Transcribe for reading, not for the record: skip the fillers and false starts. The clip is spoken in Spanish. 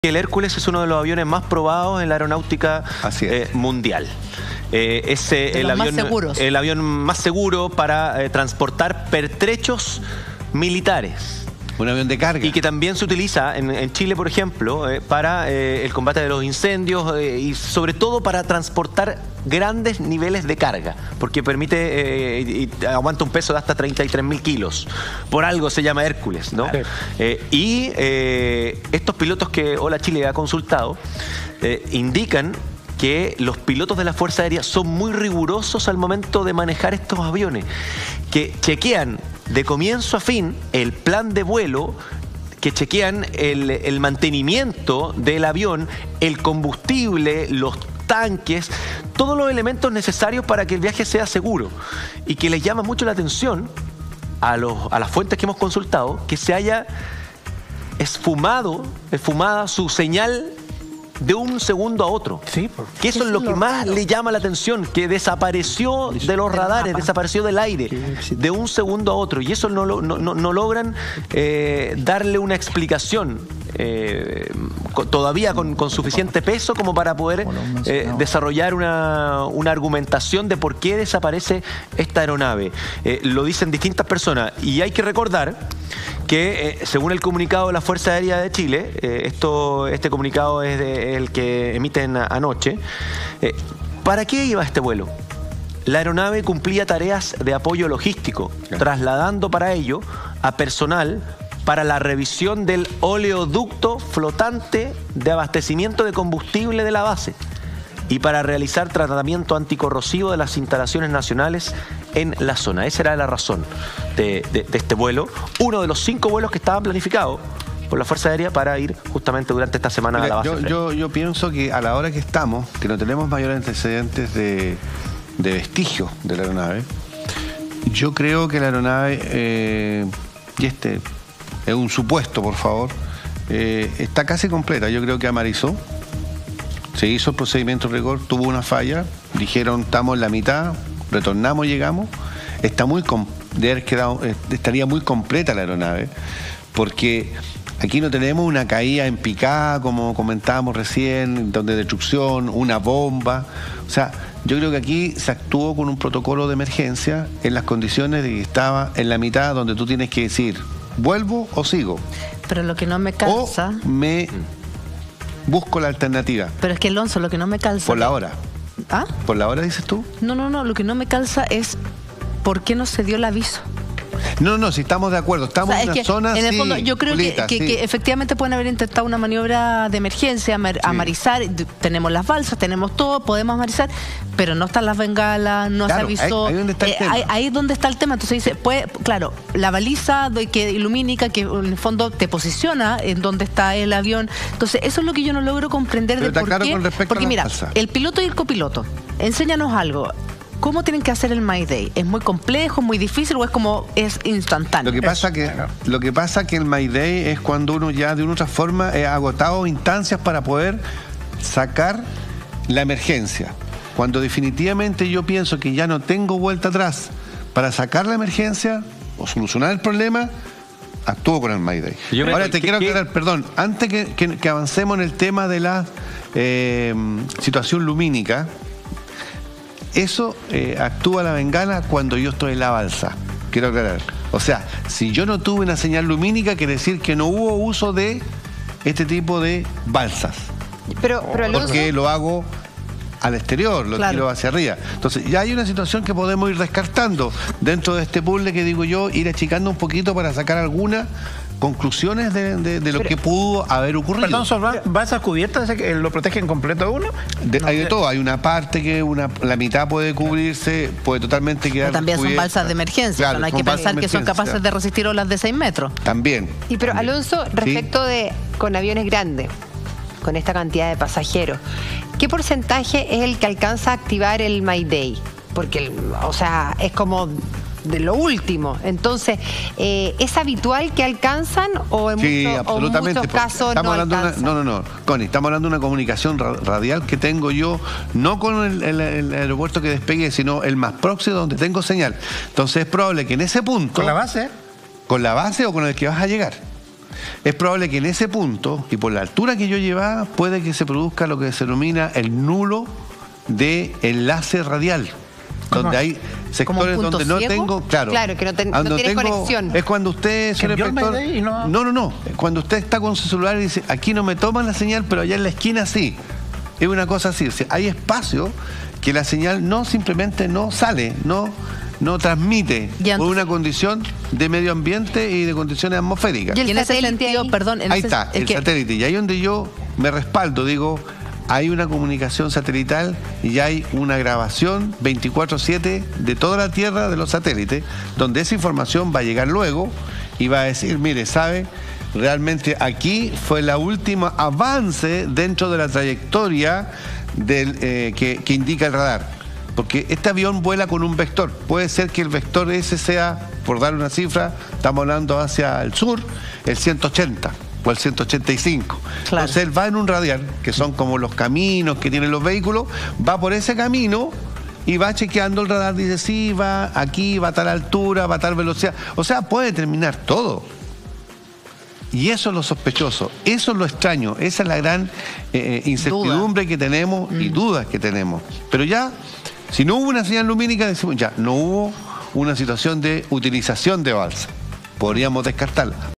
El Hércules es uno de los aviones más probados en la aeronáutica mundial. Es el avión más seguro para transportar pertrechos militares. Un avión de carga. Y que también se utiliza en Chile, por ejemplo, para el combate de los incendios y sobre todo para transportar grandes niveles de carga, porque permite y aguanta un peso de hasta 33.000 kilos. Por algo se llama Hércules, ¿no? Sí. Estos pilotos que Hola Chile ha consultado indican que los pilotos de la Fuerza Aérea son muy rigurosos al momento de manejar estos aviones, que chequean de comienzo a fin el plan de vuelo, que chequean el mantenimiento del avión, el combustible, los tanques, todos los elementos necesarios para que el viaje sea seguro. Y que les llama mucho la atención a las fuentes que hemos consultado que se haya esfumada su señal de un segundo a otro. Sí, que eso es lo que más le llama la atención, que desapareció de los radares, desapareció del aire, de un segundo a otro. Y eso no logran darle una explicación todavía con suficiente peso como para poder desarrollar una argumentación de por qué desaparece esta aeronave. Lo dicen distintas personas y hay que recordar que según el comunicado de la Fuerza Aérea de Chile, este comunicado es el que emiten anoche, ¿para qué iba este vuelo? La aeronave cumplía tareas de apoyo logístico, trasladando para ello a personal para la revisión del oleoducto flotante de abastecimiento de combustible de la base y para realizar tratamiento anticorrosivo de las instalaciones nacionales en la zona. Esa era la razón de este vuelo, uno de los 5 vuelos que estaban planificados por la Fuerza Aérea para ir justamente durante esta semana a la base. Yo pienso que a la hora que estamos, que no tenemos mayores antecedentes de vestigio de la aeronave, yo creo que la aeronave, y este es un supuesto, por favor, está casi completa. Yo creo que amarizó, se hizo el procedimiento de rigor, tuvo una falla, dijeron estamos en la mitad, retornamos, llegamos, estaría muy completa la aeronave, porque aquí no tenemos una caída en picada, como comentábamos recién, donde destrucción, una bomba. O sea, yo creo que aquí se actuó con un protocolo de emergencia en las condiciones de que estaba en la mitad, donde tú tienes que decir, ¿vuelvo o sigo? Pero lo que no me calza... O me busco la alternativa. Pero es que, Alonso, lo que no me calza... Por la hora. ¿Ah? ¿Por la hora dices tú? No, lo que no me calza es ¿por qué no se dio el aviso? No, si estamos de acuerdo, estamos en una zona... En el fondo, yo creo que efectivamente pueden haber intentado una maniobra de emergencia, amarizar, tenemos las balsas, tenemos todo, podemos amarizar, pero no están las bengalas, no se avisó. Ahí donde está el tema. Ahí es donde está el tema. Entonces dice, claro, la baliza lumínica que en el fondo te posiciona en donde está el avión. Entonces, eso es lo que yo no logro comprender de por qué. Porque mira, el piloto y el copiloto, enséñanos algo. ¿Cómo tienen que hacer el Mayday? ¿Es muy complejo, muy difícil o es instantáneo? Lo que pasa que el Mayday es cuando uno ya de una otra forma ha agotado instancias para poder sacar la emergencia. Cuando definitivamente yo pienso que ya no tengo vuelta atrás para sacar la emergencia o solucionar el problema, actúo con el Mayday. Ahora te quiero aclarar, perdón, antes que avancemos en el tema de la situación lumínica. Eso actúa la bengala cuando yo estoy en la balsa. Quiero aclarar. O sea, si yo no tuve una señal lumínica, quiere decir que no hubo uso de este tipo de balsas. Pero porque lo hago al exterior, lo tiro hacia arriba. Entonces, ya hay una situación que podemos ir descartando dentro de este puzzle que digo yo, ir achicando un poquito para sacar algunas conclusiones de lo que pudo haber ocurrido. Perdón, ¿son balsas cubiertas que lo protegen completo uno? Hay de todo, hay una parte que la mitad puede cubrirse, puede totalmente quedar pero también cubierta. Son balsas de emergencia, Claro, no hay que pensar que son capaces de resistir olas de 6 metros. También. Pero Alonso, respecto con aviones grandes, con esta cantidad de pasajeros, ¿qué porcentaje es el que alcanza a activar el Mayday? Porque, es como de lo último. Entonces, ¿es habitual que alcanzan o en muchos casos no alcanzan? No, Connie, estamos hablando de una comunicación radial que tengo yo, no con el aeropuerto que despegue, sino el más próximo donde tengo señal. Entonces es probable que en ese punto... ¿Con la base? Con la base o con el que vas a llegar. es probable que en ese punto, y por la altura que yo llevaba, puede que se produzca lo que se denomina el nulo de enlace radial. Donde hay sectores donde no tengo, claro que no tienes conexión. Es cuando usted, señor inspector, no. Cuando usted está con su celular y dice, aquí no me toman la señal, pero allá en la esquina sí. Es una cosa así. O sea, hay espacio que la señal no simplemente no sale, no transmite por una condición de medio ambiente y de condiciones atmosféricas. Y en ese sentido, perdón, ahí está, el satélite. Y ahí donde yo me respaldo, digo, hay una comunicación satelital y hay una grabación 24/7 de toda la Tierra de los satélites, donde esa información va a llegar luego y va a decir, mire, ¿sabe? Realmente aquí fue el último avance dentro de la trayectoria que indica el radar. Porque este avión vuela con un vector. Puede ser que el vector ese sea, por dar una cifra, estamos hablando hacia el sur, el 180. O el 185. Claro. Entonces él va en un radial, que son como los caminos que tienen los vehículos, va por ese camino y va chequeando el radar, dice, sí, va aquí, va a tal altura, va a tal velocidad. O sea, puede determinar todo. Y eso es lo sospechoso, eso es lo extraño, esa es la gran incertidumbre que tenemos y dudas que tenemos. Pero ya, si no hubo una señal lumínica, decimos, ya, no hubo una situación de utilización de balsa. Podríamos descartarla.